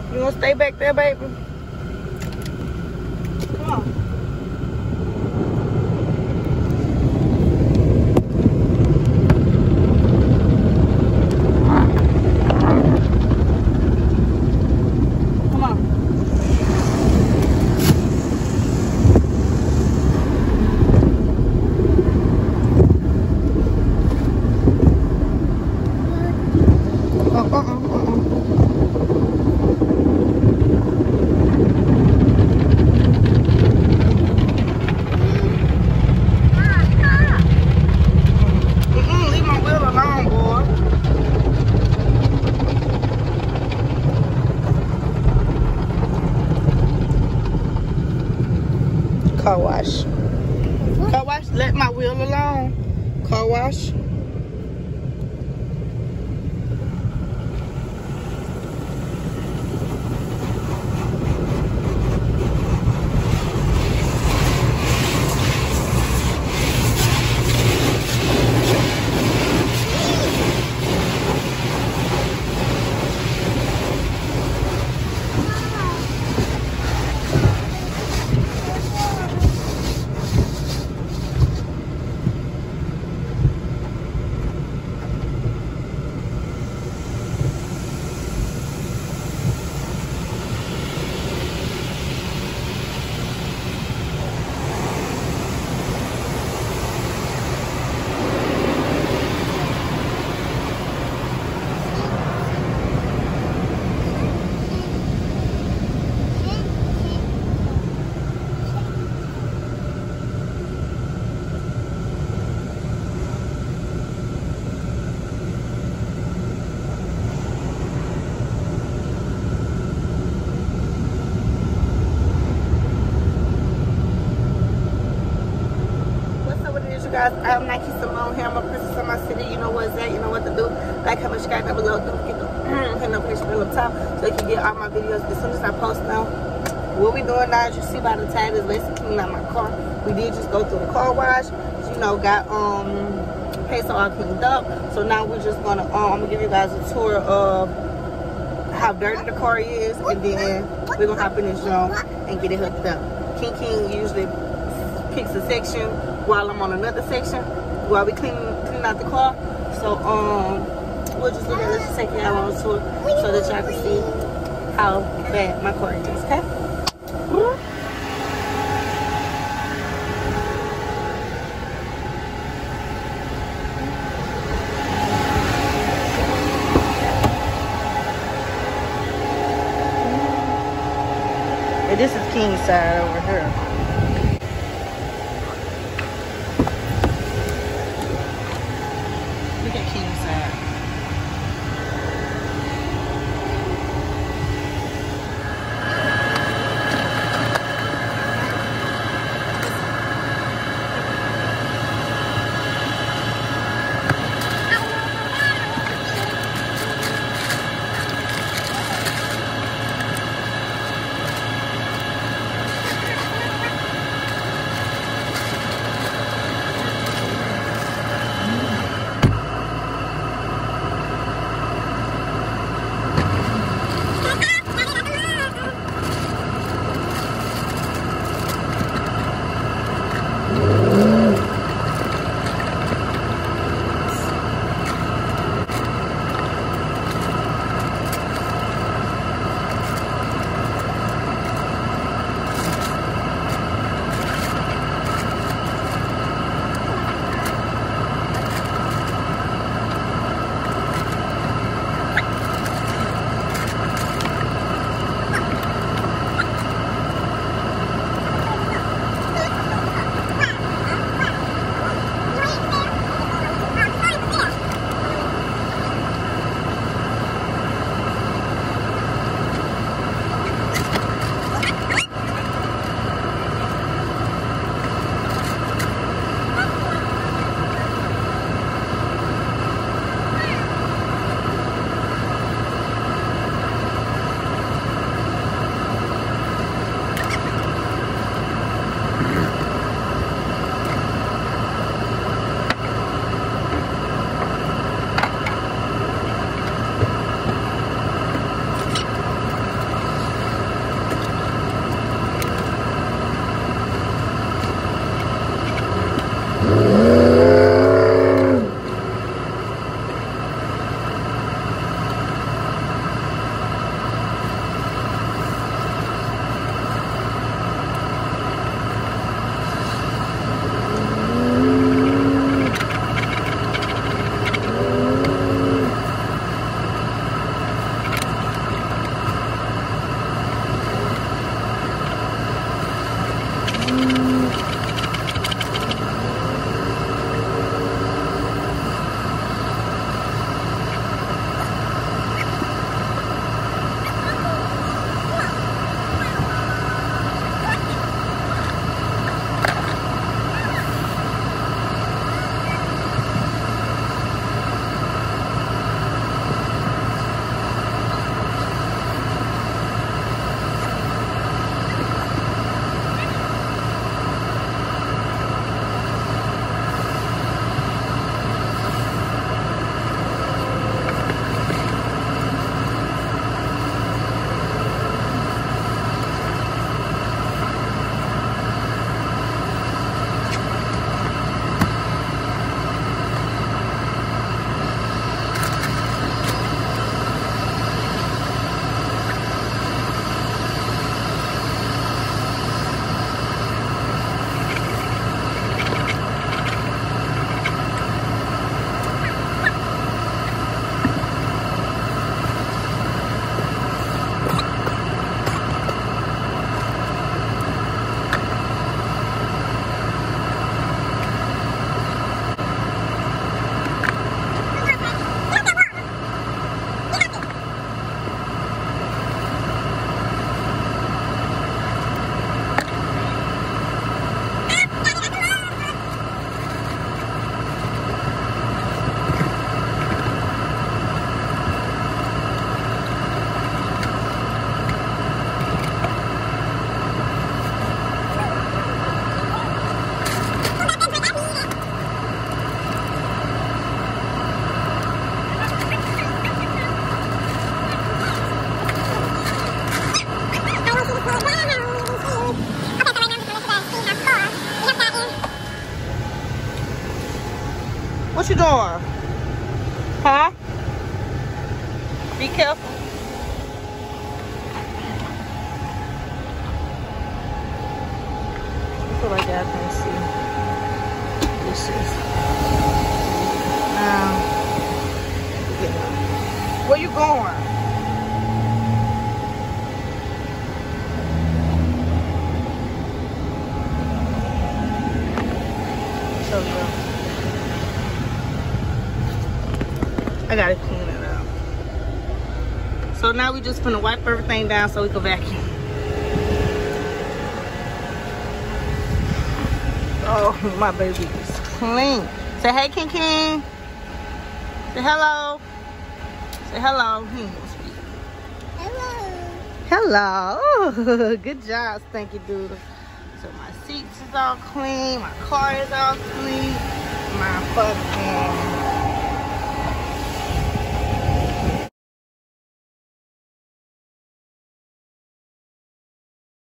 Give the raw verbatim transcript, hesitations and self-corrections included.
You want to stay back there, baby? Come on. Car wash. Car wash, let my wheel alone. Car wash. Guys, I'm Nike Simone here. I'm a princess of my city. You know what's that? You know what to do. Like, comment, subscribe down below. Don't forget to hit notification up top so you can get all my videos as soon as I post now. What we doing now, as you see by the tag, is basically cleaning out my car. We did just go through the car wash. You know, got um paint all cleaned up. So now we're just gonna um I'm gonna give you guys a tour of how dirty the car is, and then we're gonna hop in this joint and get it hooked up. King King usually picks a section while I'm on another section while we clean clean out the car. So um we'll just look at let's just take y'all on a tour so that y'all can see how bad my car is, okay? And this is King's side over here. Be careful. I feel like y'all can see. This is. Um, where you going? So good. I gotta clean it up. So now we just gonna wipe everything down so we can vacuum. Oh, my baby is clean. Say hey, King King. Say hello. Say hello. He ain't gonna speak. Hello. Hello. Good job, Stinky Doodle. So my seats is all clean. My car is all clean. My fucking